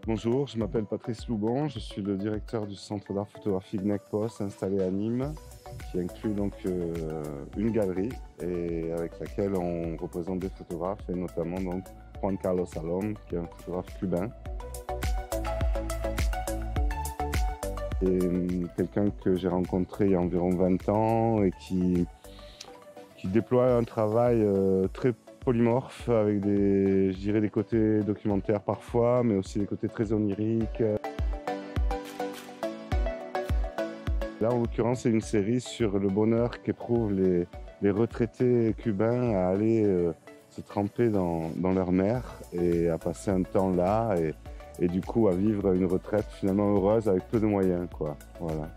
Bonjour, je m'appelle Patrice Loubon, je suis le directeur du centre d'art photographique NECPOS installé à Nîmes, qui inclut donc une galerie et avec laquelle on représente des photographes et notamment donc Juan Carlos Salom, qui est un photographe cubain. Et quelqu'un que j'ai rencontré il y a environ 20 ans et qui déploie un travail très polymorphe avec je dirais des côtés documentaires parfois, mais aussi des côtés très oniriques. Là, en l'occurrence, c'est une série sur le bonheur qu'éprouvent les retraités cubains à aller se tremper dans leur mer et à passer un temps là et du coup à vivre une retraite finalement heureuse avec peu de moyens, quoi. Voilà.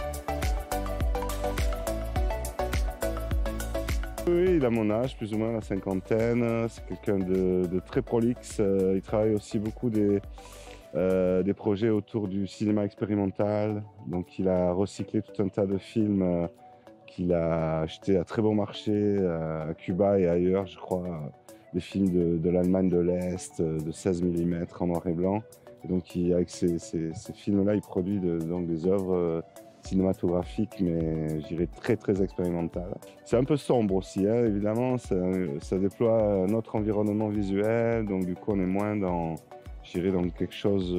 Oui, il a mon âge, plus ou moins la cinquantaine. C'est quelqu'un de très prolixe. Il travaille aussi beaucoup des projets autour du cinéma expérimental. Donc il a recyclé tout un tas de films qu'il a achetés à très bon marché à Cuba et ailleurs, je crois. Des films de l'Allemagne de l'Est, de 16 mm en noir et blanc. Et donc avec ces films-là, il produit donc des œuvres cinématographique, mais je dirais très très expérimental. C'est un peu sombre aussi, hein, évidemment, ça déploie un autre environnement visuel, donc du coup on est moins dans, je dirais, dans quelque chose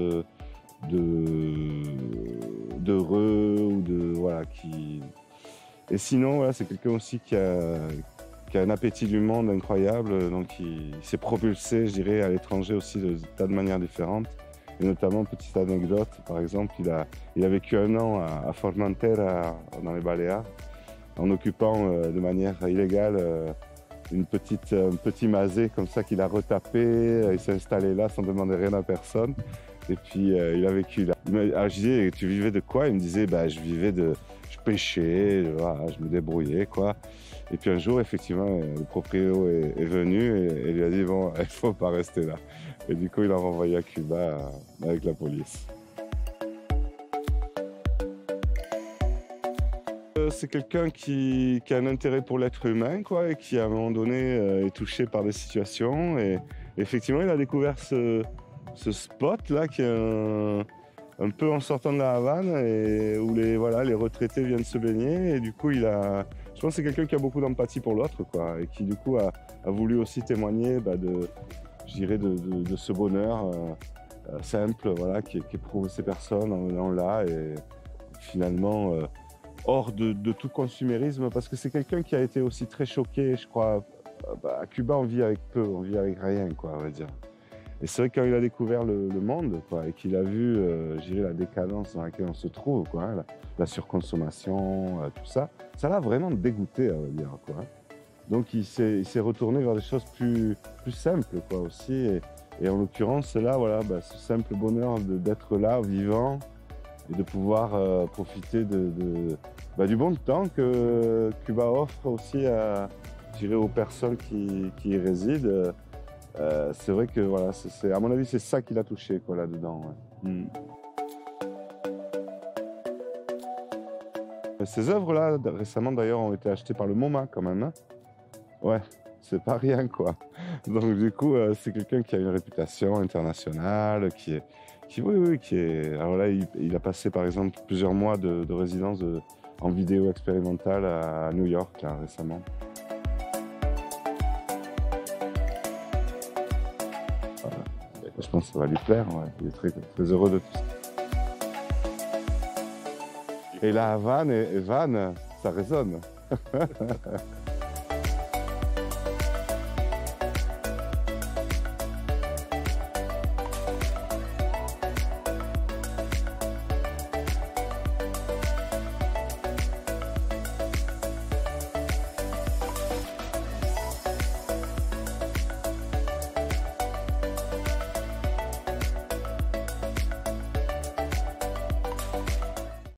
d'heureux ou de voilà Et sinon, voilà, c'est quelqu'un aussi qui a un appétit du monde incroyable, donc il s'est propulsé, je dirais, à l'étranger aussi de tas de manières différentes. Et notamment, petite anecdote, par exemple, il a vécu 1 an à Formentera, dans les Baléares, en occupant de manière illégale un petit masé comme ça qu'il a retapé. Il s'est installé là sans demander rien à personne. Et puis il a vécu là. Je disais, tu vivais de quoi? Il me disait, je pêchais, voilà, je me débrouillais, quoi. Et puis un jour, effectivement, le proprio est venu et lui a dit, bon, il ne faut pas rester là. Et du coup, il l'a renvoyé à Cuba avec la police. C'est quelqu'un qui a un intérêt pour l'être humain, quoi, et qui, à un moment donné, est touché par des situations. Et effectivement, il a découvert ce spot-là, qui est un peu en sortant de la Havane, et où les retraités viennent se baigner. Et du coup, je pense que c'est quelqu'un qui a beaucoup d'empathie pour l'autre, quoi, et qui, du coup, a voulu aussi témoigner je dirais, de ce bonheur simple, voilà, qu'éprouvent ces personnes en venant là, et finalement hors de tout consumérisme, parce que c'est quelqu'un qui a été aussi très choqué, je crois. À Cuba, on vit avec peu, on vit avec rien, quoi, on va dire. Et c'est vrai que quand il a découvert le monde, quoi, et qu'il a vu, je dirais, la décadence dans laquelle on se trouve, quoi, hein, la surconsommation, tout ça, ça l'a vraiment dégoûté, on va dire, quoi. Donc il s'est retourné vers des choses plus simples, quoi, aussi. Et en l'occurrence, là, voilà, ce simple bonheur d'être là, vivant, et de pouvoir profiter du bon temps que Cuba offre aussi je dirais, aux personnes qui y résident. C'est vrai que, voilà, à mon avis, c'est ça qui l'a touché, quoi, là-dedans. Ouais. Ces œuvres-là, récemment d'ailleurs, ont été achetées par le MoMA quand même, hein. Ouais, c'est pas rien, quoi. Donc du coup, c'est quelqu'un qui a une réputation internationale, alors là, il a passé par exemple plusieurs mois de résidence en vidéo expérimentale à New York, là, récemment. Voilà. Je pense que ça va lui plaire, ouais. Il est très, très heureux de tout ça. Et la Havane et Van, ça résonne.